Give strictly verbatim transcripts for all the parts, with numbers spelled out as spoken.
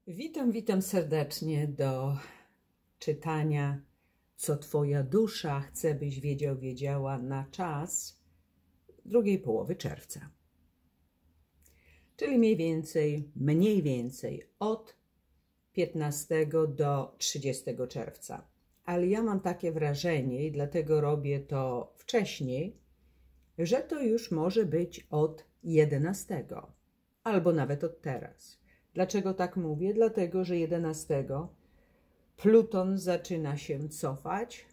Witam, witam serdecznie do czytania, co Twoja dusza chce, byś wiedział, wiedziała na czas drugiej połowy czerwca. Czyli mniej więcej, mniej więcej od piętnastego do trzydziestego czerwca. Ale ja mam takie wrażenie i dlatego robię to wcześniej, że to już może być od jedenastego albo nawet od teraz. Dlaczego tak mówię? Dlatego, że jedenastego Pluton zaczyna się cofać,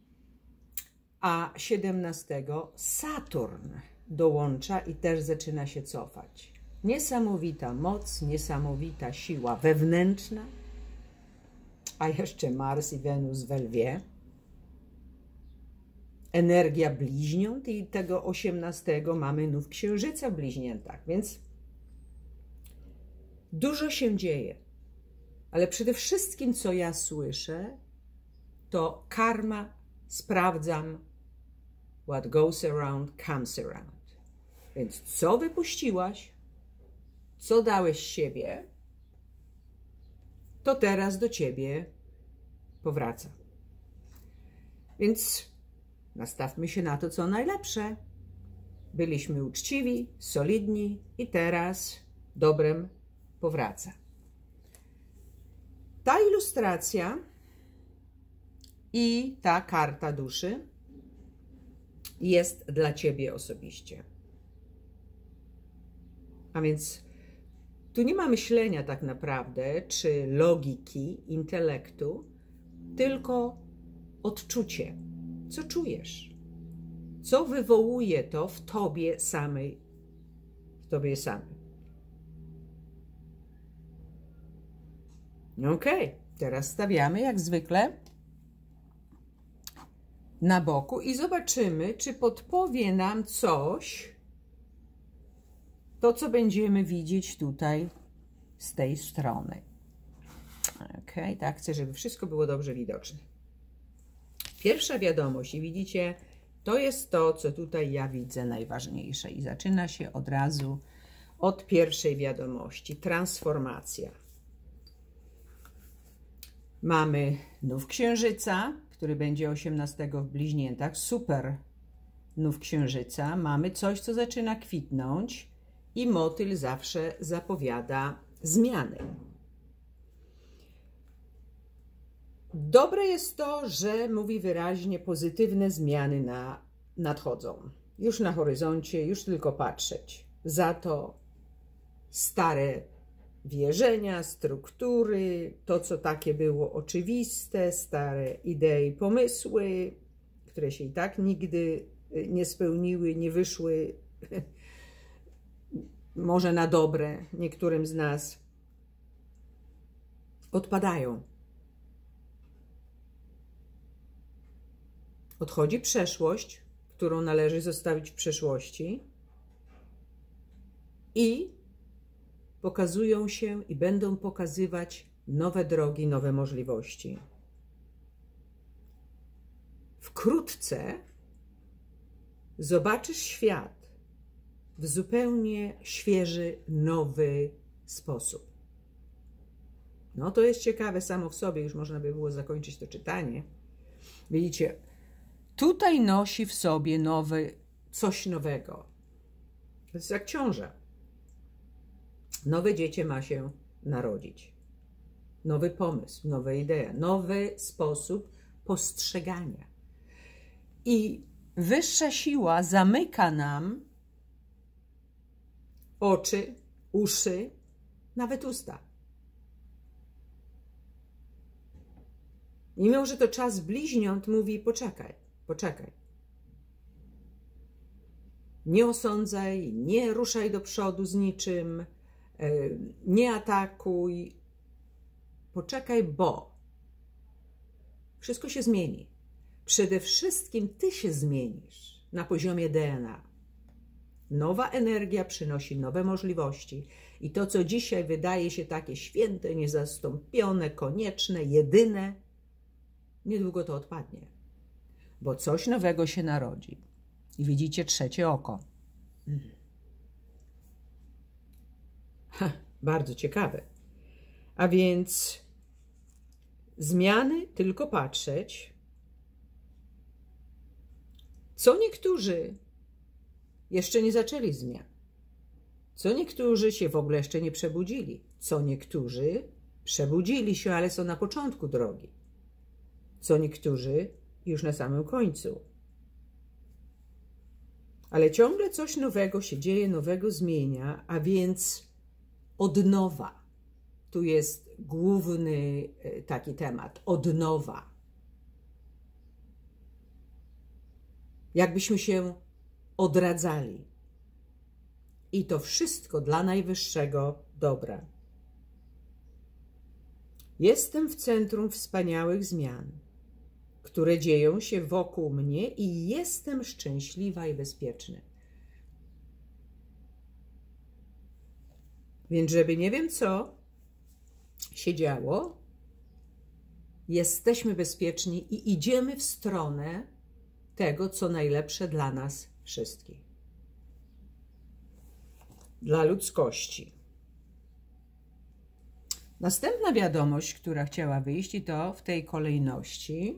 a siedemnastego Saturn dołącza i też zaczyna się cofać. Niesamowita moc, niesamowita siła wewnętrzna, a jeszcze Mars i Wenus we Lwie. Energia bliźniąt i tego osiemnastego mamy nów księżyca w bliźniętach, więc dużo się dzieje, ale przede wszystkim, co ja słyszę, to karma, sprawdzam, what goes around, comes around. Więc co wypuściłaś, co dałeś siebie, to teraz do ciebie powraca. Więc nastawmy się na to, co najlepsze. Byliśmy uczciwi, solidni i teraz dobrem powraca. Ta ilustracja i ta karta duszy jest dla ciebie osobiście. A więc tu nie ma myślenia tak naprawdę, czy logiki, intelektu, tylko odczucie. Co czujesz? Co wywołuje to w tobie samej, w tobie samej? Ok, teraz stawiamy jak zwykle na boku i zobaczymy, czy podpowie nam coś, to co będziemy widzieć tutaj z tej strony. Ok, tak, chcę, żeby wszystko było dobrze widoczne. Pierwsza wiadomość, i widzicie, to jest to, co tutaj ja widzę najważniejsze i zaczyna się od razu od pierwszej wiadomości. Transformacja. Mamy nów księżyca, który będzie osiemnastego w bliźniętach, super nów księżyca. Mamy coś, co zaczyna kwitnąć i motyl zawsze zapowiada zmiany. Dobre jest to, że mówi wyraźnie, pozytywne zmiany na, nadchodzą. Już na horyzoncie, już tylko patrzeć. Za to stare wierzenia, struktury, to co takie było oczywiste, stare idee i pomysły, które się i tak nigdy nie spełniły, nie wyszły może na dobre niektórym z nas, odpadają. Odchodzi przeszłość, którą należy zostawić w przeszłości i pokazują się i będą pokazywać nowe drogi, nowe możliwości. Wkrótce zobaczysz świat w zupełnie świeży, nowy sposób. No to jest ciekawe samo w sobie, już można by było zakończyć to czytanie. Widzicie, tutaj nosi w sobie nowy, coś nowego. To jest jak ciąża. Nowe dziecię ma się narodzić. Nowy pomysł, nowe idee, nowy sposób postrzegania. I wyższa siła zamyka nam oczy, uszy, nawet usta. Mimo że to czas bliźniąt, mówi poczekaj, poczekaj. Nie osądzaj, nie ruszaj do przodu z niczym, nie atakuj, poczekaj, bo wszystko się zmieni. Przede wszystkim ty się zmienisz na poziomie D N A. Nowa energia przynosi nowe możliwości i to, co dzisiaj wydaje się takie święte, niezastąpione, konieczne, jedyne, niedługo to odpadnie, bo coś nowego się narodzi. I widzicie trzecie oko. Ha, bardzo ciekawe. A więc zmiany tylko patrzeć. Co niektórzy jeszcze nie zaczęli zmian. Co niektórzy się w ogóle jeszcze nie przebudzili. Co niektórzy przebudzili się, ale są na początku drogi. Co niektórzy już na samym końcu. Ale ciągle coś nowego się dzieje, nowego zmienia, a więc od nowa. Tu jest główny taki temat. Od nowa. Jakbyśmy się odradzali. I to wszystko dla najwyższego dobra. Jestem w centrum wspaniałych zmian, które dzieją się wokół mnie i jestem szczęśliwa i bezpieczna. Więc żeby nie wiem co się działo, jesteśmy bezpieczni i idziemy w stronę tego, co najlepsze dla nas wszystkich. Dla ludzkości. Następna wiadomość, która chciała wyjść, i to w tej kolejności,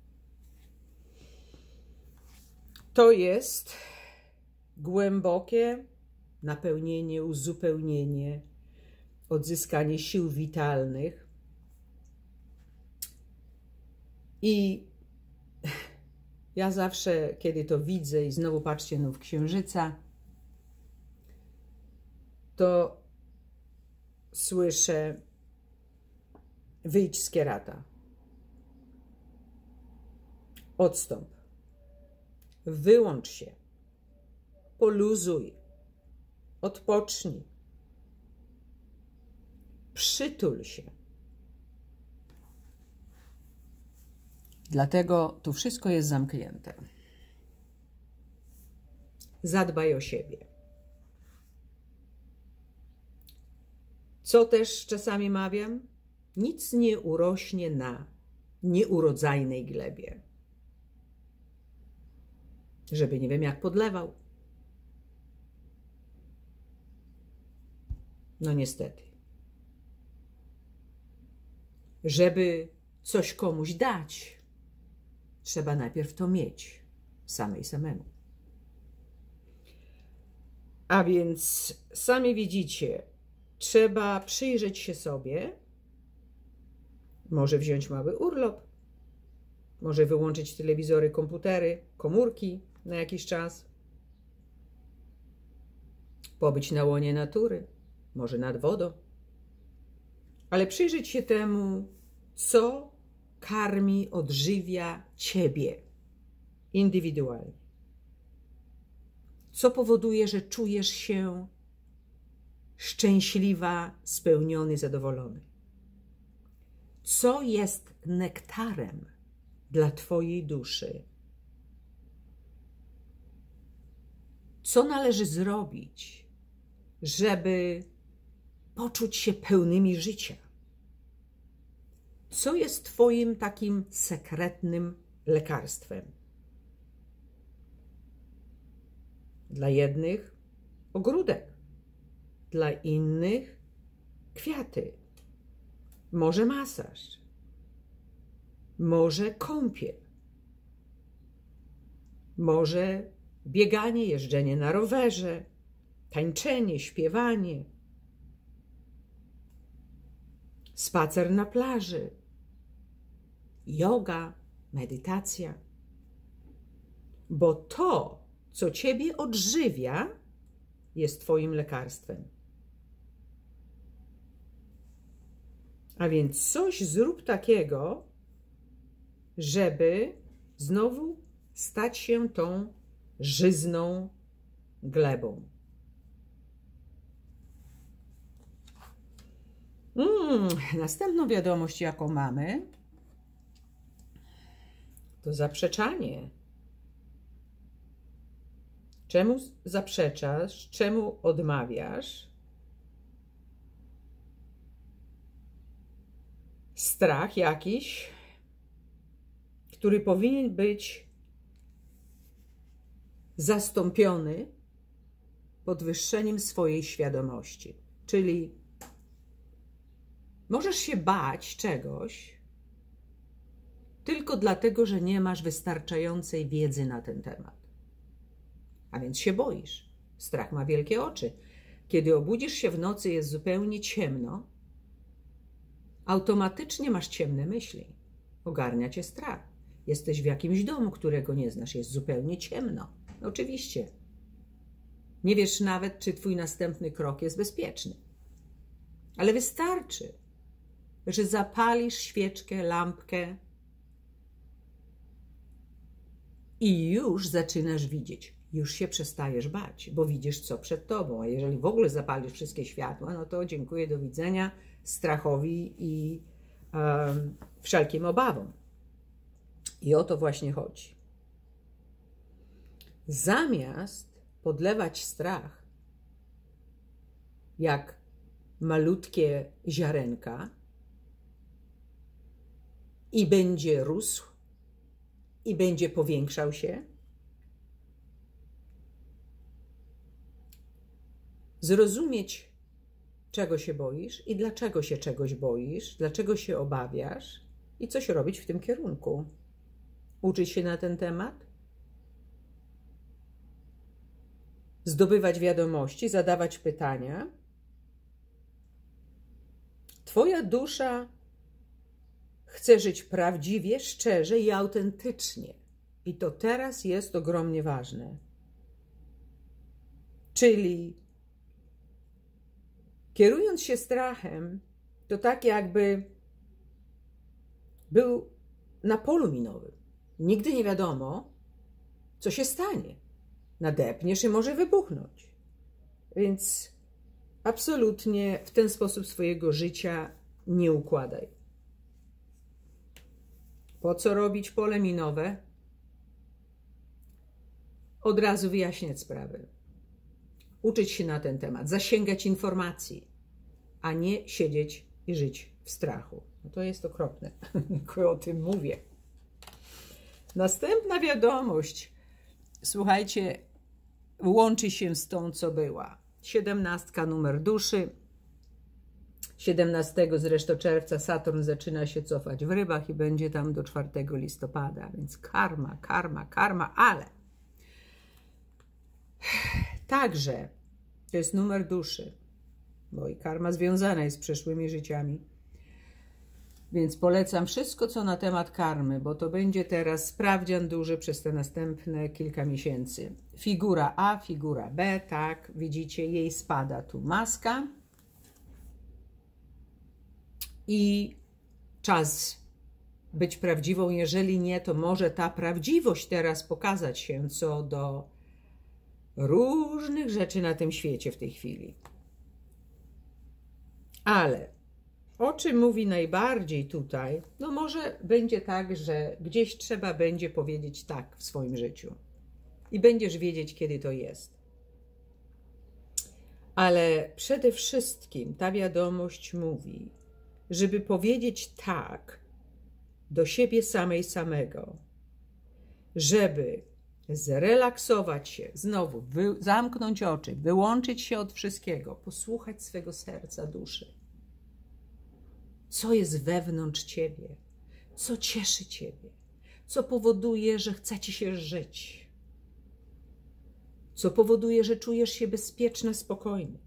to jest głębokie napełnienie, uzupełnienie, odzyskanie sił witalnych. I ja zawsze, kiedy to widzę, i znowu patrzcie, nów księżyca, to słyszę: wyjdź z kierata. Odstąp. Wyłącz się. Poluzuj. Odpocznij. Przytul się. Dlatego tu wszystko jest zamknięte. Zadbaj o siebie. Co też czasami mawiam? Nic nie urośnie na nieurodzajnej glebie. Żeby nie wiem jak podlewał. No niestety. Żeby coś komuś dać, trzeba najpierw to mieć samej samemu. A więc sami widzicie, trzeba przyjrzeć się sobie, może wziąć mały urlop, może wyłączyć telewizory, komputery, komórki na jakiś czas, pobyć na łonie natury, może nad wodą, ale przyjrzeć się temu, co karmi, odżywia ciebie indywidualnie. Co powoduje, że czujesz się szczęśliwa, spełniony, zadowolony. Co jest nektarem dla twojej duszy? Co należy zrobić, żeby poczuć się pełnymi życia? Co jest twoim takim sekretnym lekarstwem? Dla jednych ogródek, dla innych kwiaty, może masaż, może kąpiel, może bieganie, jeżdżenie na rowerze, tańczenie, śpiewanie, spacer na plaży, joga, medytacja. Bo to, co ciebie odżywia, jest twoim lekarstwem. A więc coś zrób takiego, żeby znowu stać się tą żyzną glebą. Mm, następną wiadomość, jaką mamy, to zaprzeczanie. Czemu zaprzeczasz? Czemu odmawiasz? Strach jakiś, który powinien być zastąpiony podwyższeniem swojej świadomości. Czyli Możesz się bać czegoś tylko dlatego, że nie masz wystarczającej wiedzy na ten temat. A więc się boisz. Strach ma wielkie oczy. Kiedy obudzisz się w nocy, jest zupełnie ciemno, automatycznie masz ciemne myśli. Ogarnia cię strach. Jesteś w jakimś domu, którego nie znasz. Jest zupełnie ciemno. Oczywiście. Nie wiesz nawet, czy twój następny krok jest bezpieczny. Ale wystarczy, że zapalisz świeczkę, lampkę i już zaczynasz widzieć. Już się przestajesz bać, bo widzisz, co przed tobą. A jeżeli w ogóle zapalisz wszystkie światła, no to dziękuję, do widzenia strachowi i um, wszelkim obawom. I o to właśnie chodzi. Zamiast podlewać strach jak malutkie ziarenka i będzie rósł i będzie powiększał się, zrozumieć, czego się boisz i dlaczego się czegoś boisz, dlaczego się obawiasz i coś robić w tym kierunku. Uczyć się na ten temat, zdobywać wiadomości, zadawać pytania. Twoja dusza chce żyć prawdziwie, szczerze i autentycznie. I to teraz jest ogromnie ważne. Czyli kierując się strachem, to tak jakby był na polu minowym. Nigdy nie wiadomo, co się stanie. Nadepniesz i może wybuchnąć. Więc absolutnie w ten sposób swojego życia nie układaj. Po co robić pole minowe? Od razu wyjaśniać sprawy. Uczyć się na ten temat, zasięgać informacji, a nie siedzieć i żyć w strachu. No to jest okropne, jak o tym mówię. Następna wiadomość, słuchajcie, łączy się z tą, co była. Siedemnastka, numer duszy. siedemnastego zresztą czerwca Saturn zaczyna się cofać w rybach i będzie tam do czwartego listopada, więc karma, karma, karma, ale także to jest numer duszy, bo i karma związana jest z przeszłymi życiami. Więc polecam wszystko, co na temat karmy, bo to będzie teraz sprawdzian duży przez te następne kilka miesięcy. Figura A, figura B, tak, widzicie, jej spada tu maska. I czas być prawdziwą, jeżeli nie, to może ta prawdziwość teraz pokazać się co do różnych rzeczy na tym świecie w tej chwili. Ale o czym mówi najbardziej tutaj? No może będzie tak, że gdzieś trzeba będzie powiedzieć tak w swoim życiu. I będziesz wiedzieć, kiedy to jest. Ale przede wszystkim ta wiadomość mówi, żeby powiedzieć tak do siebie samej samego, żeby zrelaksować się, znowu wy, zamknąć oczy, wyłączyć się od wszystkiego, posłuchać swego serca, duszy. Co jest wewnątrz ciebie? Co cieszy ciebie? Co powoduje, że chce ci się żyć? Co powoduje, że czujesz się bezpieczna, spokojna?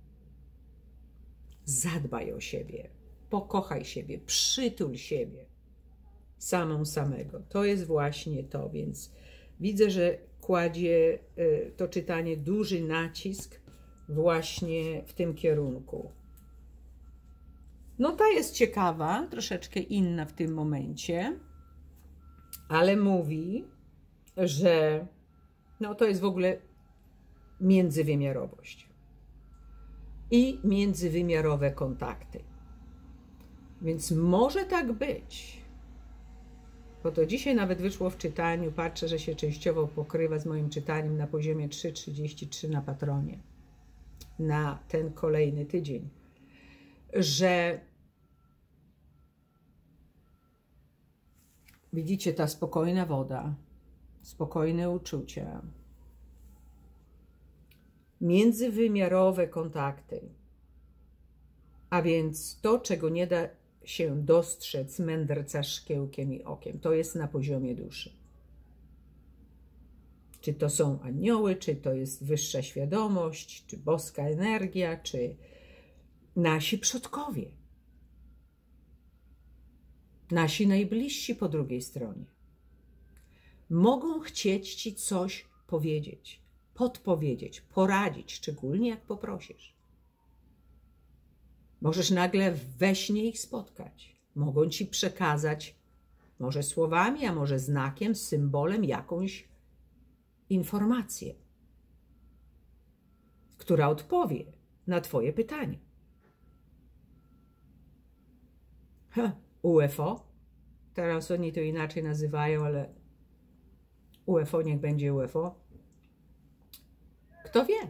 Zadbaj o siebie, pokochaj siebie, przytul siebie, samą samego. To jest właśnie to, więc widzę, że kładzie to czytanie duży nacisk właśnie w tym kierunku. No ta jest ciekawa, troszeczkę inna w tym momencie, ale mówi, że no to jest w ogóle międzywymiarowość i międzywymiarowe kontakty. Więc może tak być, bo to dzisiaj nawet wyszło w czytaniu, patrzę, że się częściowo pokrywa z moim czytaniem na poziomie trzy trzydzieści trzy na Patronie, na ten kolejny tydzień, że widzicie, ta spokojna woda, spokojne uczucia, międzywymiarowe kontakty, A więc to, czego nie da się dostrzec mędrca szkiełkiem i okiem, to jest na poziomie duszy. Czy to są anioły, czy to jest wyższa świadomość, czy boska energia, czy nasi przodkowie. Nasi najbliżsi po drugiej stronie. Mogą chcieć ci coś powiedzieć, podpowiedzieć, poradzić, szczególnie jak poprosisz. Możesz nagle we śnie ich spotkać. Mogą ci przekazać, może słowami, a może znakiem, symbolem, jakąś informację, która odpowie na twoje pytanie. Ha, U F O? Teraz oni to inaczej nazywają, ale U F O niech będzie U F O. Kto wie?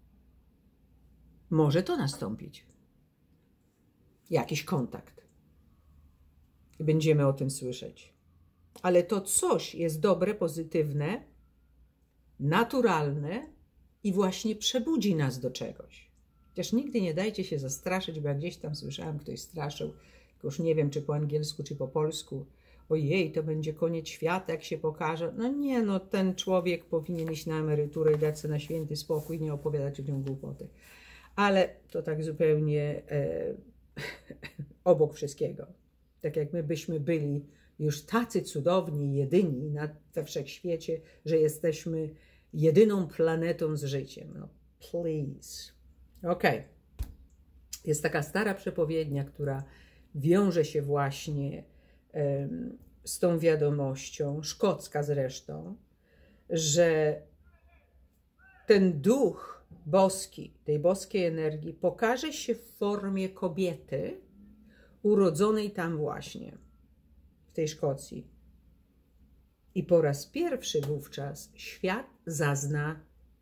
Może to nastąpić. Jakiś kontakt. I będziemy o tym słyszeć. Ale to coś jest dobre, pozytywne, naturalne i właśnie przebudzi nas do czegoś. Chociaż nigdy nie dajcie się zastraszyć, bo jak gdzieś tam słyszałem, ktoś straszył, tylko już nie wiem, czy po angielsku, czy po polsku. Ojej, to będzie koniec świata, jak się pokaże. No nie, no ten człowiek powinien iść na emeryturę i dać sobie na święty spokój, nie opowiadać ludziom głupoty. Ale to tak zupełnie e, obok wszystkiego. Tak jak my byśmy byli już tacy cudowni, jedyni na, we wszechświecie, że jesteśmy jedyną planetą z życiem. No, please. Okej. Okay. Jest taka stara przepowiednia, która wiąże się właśnie um, z tą wiadomością, szkocka zresztą, że ten duch boski, tej boskiej energii pokaże się w formie kobiety urodzonej tam właśnie, w tej Szkocji. I po raz pierwszy wówczas świat zazna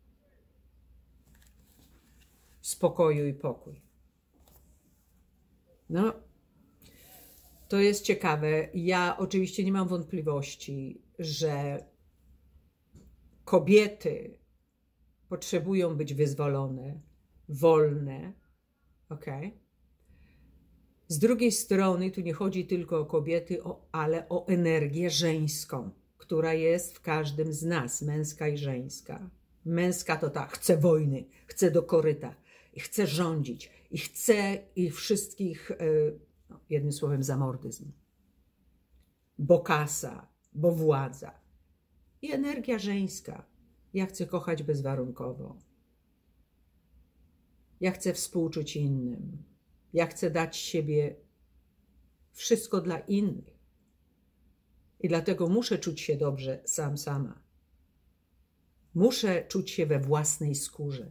spokoju i pokój. No, to jest ciekawe. Ja oczywiście nie mam wątpliwości, że kobiety potrzebują być wyzwolone, wolne, ok? Z drugiej strony tu nie chodzi tylko o kobiety, o, ale o energię żeńską, która jest w każdym z nas, męska i żeńska. Męska to tak, chce wojny, chce do koryta, i chce rządzić, i chce ich wszystkich, no, jednym słowem, zamordyzm. Bo kasa, bo władza. I energia żeńska. Ja chcę kochać bezwarunkowo. Ja chcę współczuć innym. Ja chcę dać siebie wszystko dla innych. I dlatego muszę czuć się dobrze sam, sama. Muszę czuć się we własnej skórze.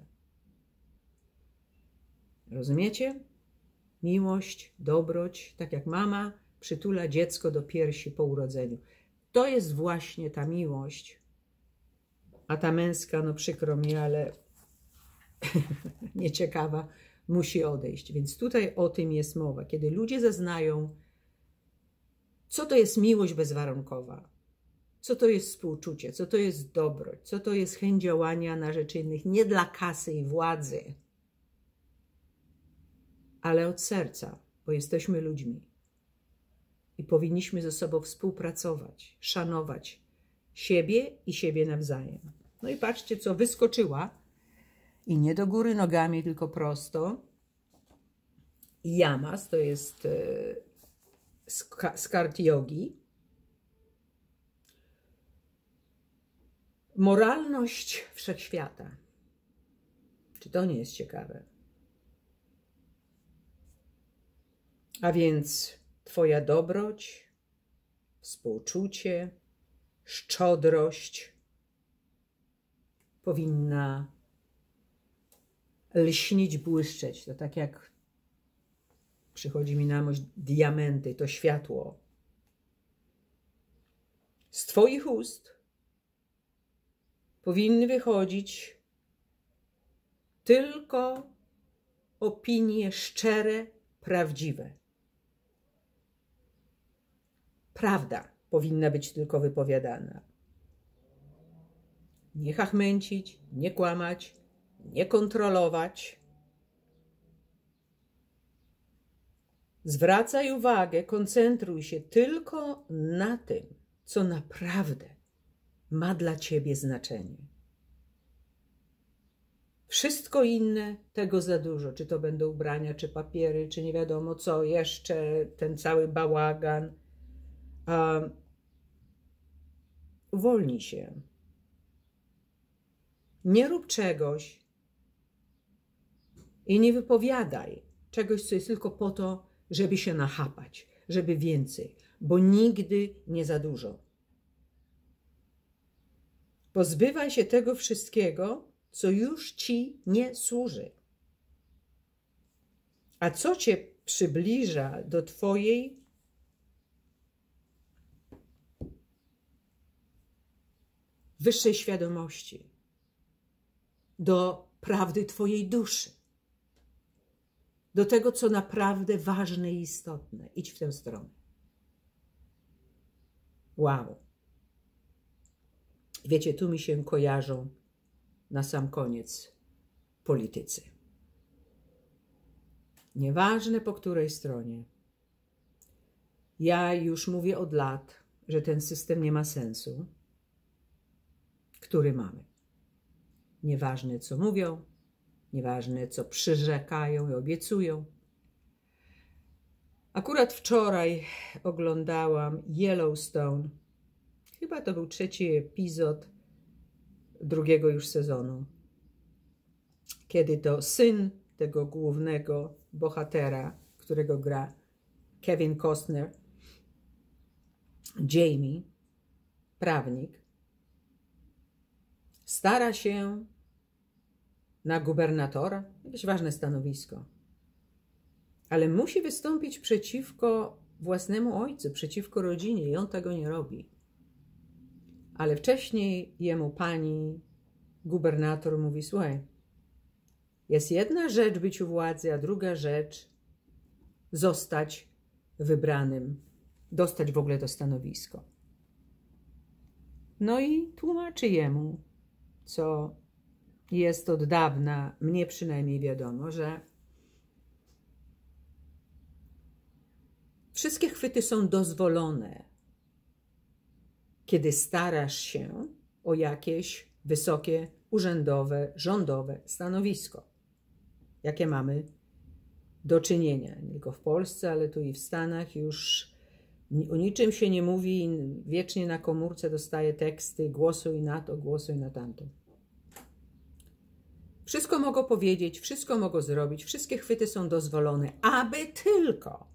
Rozumiecie? Miłość, dobroć, tak jak mama przytula dziecko do piersi po urodzeniu. To jest właśnie ta miłość. A ta męska, no przykro mi, ale nieciekawa, musi odejść. Więc tutaj o tym jest mowa. Kiedy ludzie zaznają, co to jest miłość bezwarunkowa, co to jest współczucie, co to jest dobroć, co to jest chęć działania na rzecz innych, nie dla kasy i władzy, ale od serca, bo jesteśmy ludźmi i powinniśmy ze sobą współpracować, szanować siebie i siebie nawzajem. No i patrzcie, co wyskoczyła i nie do góry nogami, tylko prosto. Yamas, to jest e, z kart jogi. Moralność wszechświata. Czy to nie jest ciekawe? A więc twoja dobroć, współczucie, szczodrość powinna lśnić, błyszczeć. To tak jak przychodzi mi na myśl diamenty, to światło. Z twoich ust powinny wychodzić tylko opinie szczere, prawdziwe. Prawda powinna być tylko wypowiadana. Nie chachmęcić, nie kłamać, nie kontrolować. Zwracaj uwagę, koncentruj się tylko na tym, co naprawdę ma dla ciebie znaczenie. Wszystko inne, tego za dużo. Czy to będą ubrania, czy papiery, czy nie wiadomo co jeszcze, ten cały bałagan. Um, uwolnij się. Nie rób czegoś i nie wypowiadaj czegoś, co jest tylko po to, żeby się nachapać, żeby więcej, bo nigdy nie za dużo. Pozbywaj się tego wszystkiego, co już ci nie służy. A co cię przybliża do twojej wyższej świadomości, do prawdy twojej duszy, do tego, co naprawdę ważne i istotne. Idź w tę stronę. Wow. Wiecie, tu mi się kojarzą na sam koniec politycy. Nieważne po której stronie. Ja już mówię od lat, że ten system nie ma sensu, który mamy. Nieważne co mówią, nieważne co przyrzekają i obiecują. Akurat wczoraj oglądałam Yellowstone. Chyba to był trzeci epizod drugiego już sezonu. Kiedy to syn tego głównego bohatera, którego gra Kevin Costner, Jamie, prawnik, stara się na gubernatora, jakieś ważne stanowisko, ale musi wystąpić przeciwko własnemu ojcu, przeciwko rodzinie i on tego nie robi. Ale wcześniej jemu pani gubernator mówi: słuchaj, jest jedna rzecz być u władzy, a druga rzecz zostać wybranym, dostać w ogóle to stanowisko. No i tłumaczy jemu, co jest od dawna, mnie przynajmniej wiadomo, że wszystkie chwyty są dozwolone, kiedy starasz się o jakieś wysokie, urzędowe, rządowe stanowisko, jakie mamy do czynienia. Nie tylko w Polsce, ale tu i w Stanach już o niczym się nie mówi, wiecznie na komórce dostaje teksty, głosuj na to, głosuj na tamto. Wszystko mogą powiedzieć, wszystko mogą zrobić, wszystkie chwyty są dozwolone, aby tylko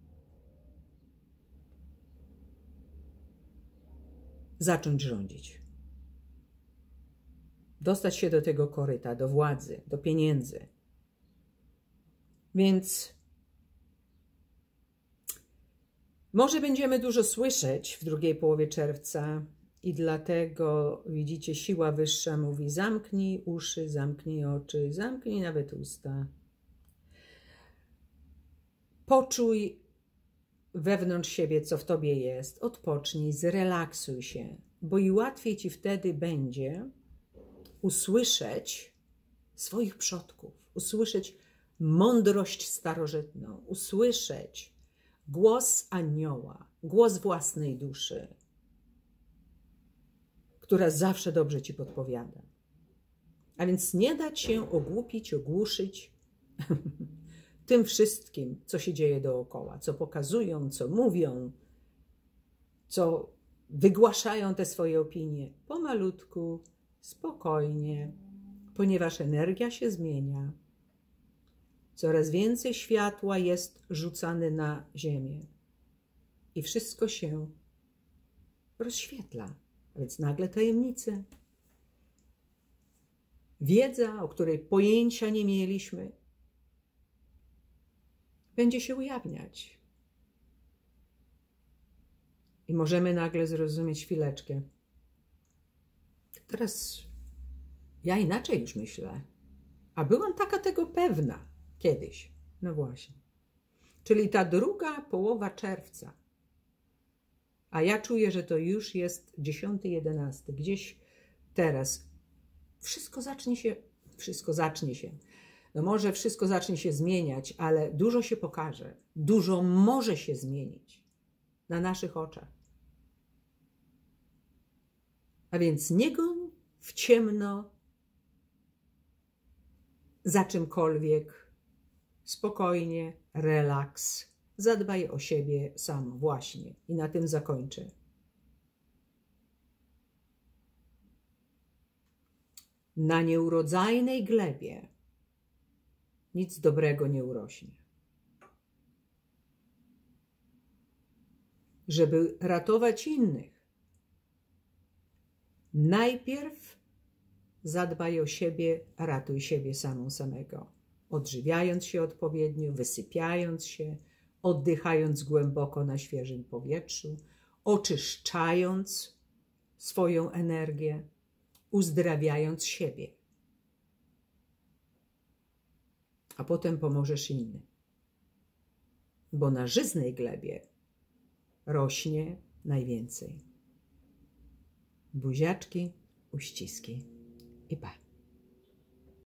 zacząć rządzić. Dostać się do tego koryta, do władzy, do pieniędzy. Więc może będziemy dużo słyszeć w drugiej połowie czerwca i dlatego, widzicie, siła wyższa mówi: zamknij uszy, zamknij oczy, zamknij nawet usta. Poczuj wewnątrz siebie, co w tobie jest, odpocznij, zrelaksuj się, bo i łatwiej ci wtedy będzie usłyszeć swoich przodków, usłyszeć mądrość starożytną, usłyszeć głos anioła, głos własnej duszy, która zawsze dobrze ci podpowiada. A więc nie dać się ogłupić, ogłuszyć tym wszystkim, co się dzieje dookoła, co pokazują, co mówią, co wygłaszają te swoje opinie. Pomalutku, spokojnie, ponieważ energia się zmienia. Coraz więcej światła jest rzucane na ziemię i wszystko się rozświetla. A więc nagle tajemnice, wiedza, o której pojęcia nie mieliśmy, będzie się ujawniać. I możemy nagle zrozumieć: chwileczkę. Teraz ja inaczej już myślę, a byłam taka tego pewna kiedyś. No właśnie. Czyli ta druga połowa czerwca. A ja czuję, że to już jest dziesiąty, jedenasty. Gdzieś teraz wszystko zacznie się, wszystko zacznie się. No może wszystko zacznie się zmieniać, ale dużo się pokaże. Dużo może się zmienić na naszych oczach. A więc nie goń w ciemno za czymkolwiek. Spokojnie, relaks. Zadbaj o siebie sam właśnie. I na tym zakończę. Na nieurodzajnej glebie nic dobrego nie urośnie. Żeby ratować innych, najpierw zadbaj o siebie, ratuj siebie samą samego. Odżywiając się odpowiednio, wysypiając się, oddychając głęboko na świeżym powietrzu, oczyszczając swoją energię, uzdrawiając siebie. A potem pomożesz innym. Bo na żyznej glebie rośnie najwięcej. Buziaczki, uściski i pa.